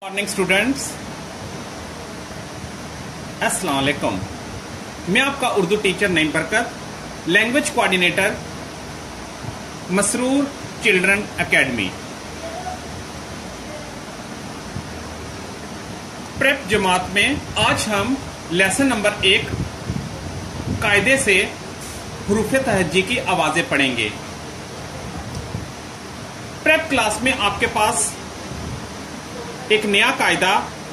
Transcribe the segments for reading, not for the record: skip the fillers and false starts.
Morning students, अस्सलाम वालेकुम। मैं आपका Urdu teacher Naeem Barkat, language coordinator, Masroor children academy. Prep जमात में आज हम लेसन नंबर 1 कायदे से हुरूफ तहज्जी की आवाजें पढ़ेंगे। प्रेप क्लास में आपके पास एक नया कायदा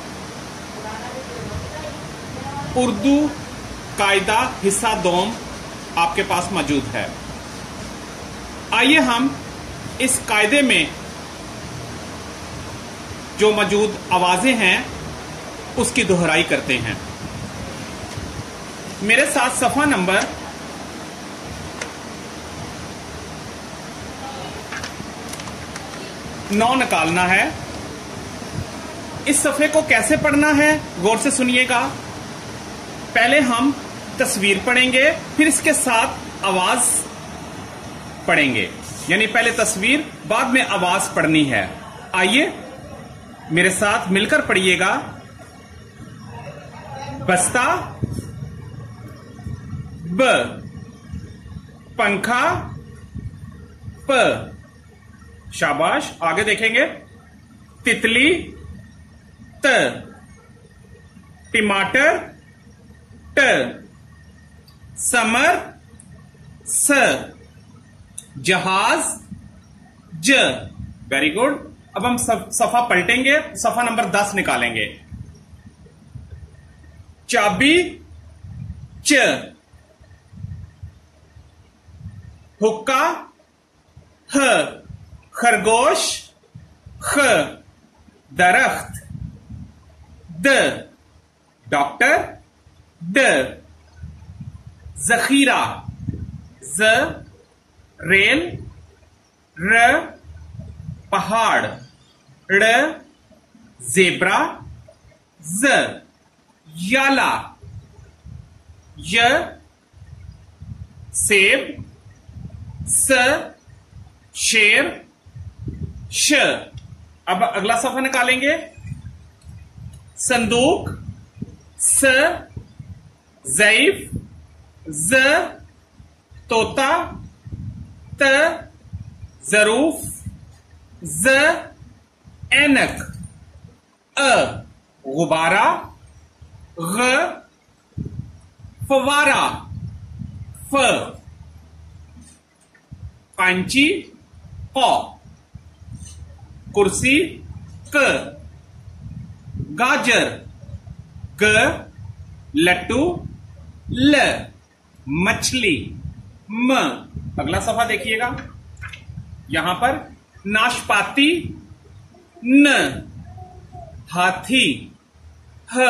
उर्दू कायदा हिस्सा दोम आपके पास मौजूद है। आइए हम इस कायदे में जो मौजूद आवाजें हैं उसकी दोहराई करते हैं। मेरे साथ सफा नंबर 9 निकालना है। इस सफ़े को कैसे पढ़ना है गौर से सुनिएगा। पहले हम तस्वीर पढ़ेंगे, फिर इसके साथ आवाज पढ़ेंगे, यानी पहले तस्वीर बाद में आवाज पढ़नी है। आइए मेरे साथ मिलकर पढ़िएगा। बस्ता, ब, पंखा, प, शाबाश। आगे देखेंगे। तितली, त, टमाटर, ट, समर, स, जहाज, ज। Very good. अब हम सफा पलटेंगे, सफा नंबर 10 निकालेंगे। चाबी, च, हुक्का, ह, खरगोश, ख, दरख्त, द, डॉक्टर, ड, जखीरा, ज, रेल, र, पहाड़, ड़, जेब्रा, ज, याला, य, सेब, स, शेर, श। अब अगला सफा निकालेंगे। संदूक, स, ज़ईफ, ज, तोता, त, ज़रूफ, ज, ऐनक, अ, गुब्बारा, ग, फवारा, फ, कांची, क, कुर्सी, क, गाजर, ग, लट्टू, ल, मछली, म। अगला सफा देखिएगा। यहां पर नाशपाती, न, हाथी, ह।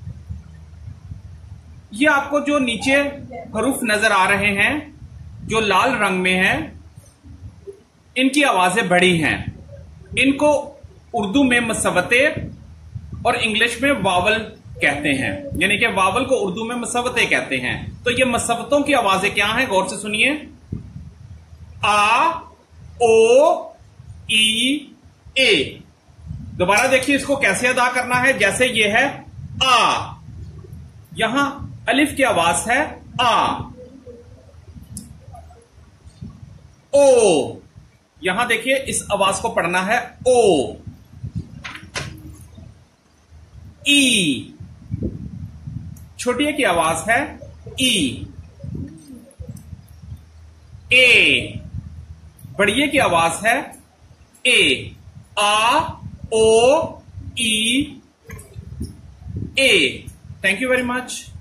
ये आपको जो नीचे हरूफ नजर आ रहे हैं जो लाल रंग में हैं, इनकी आवाजें बड़ी हैं। इनको उर्दू में मसवते और इंग्लिश में वावल कहते हैं, यानी कि वावल को उर्दू में मसवते कहते हैं। तो ये मसवतों की आवाजें क्या हैं गौर से सुनिए। आ, ओ, ई, ए। दोबारा देखिए इसको कैसे अदा करना है। जैसे ये है आ, यहां अलिफ की आवाज है आ। ओ, यहां देखिए इस आवाज को पढ़ना है ओ। ई, छोटी की आवाज है ई। ए, बड़िए की आवाज है ए। आ, ओ, ई, ए। Thank you very much.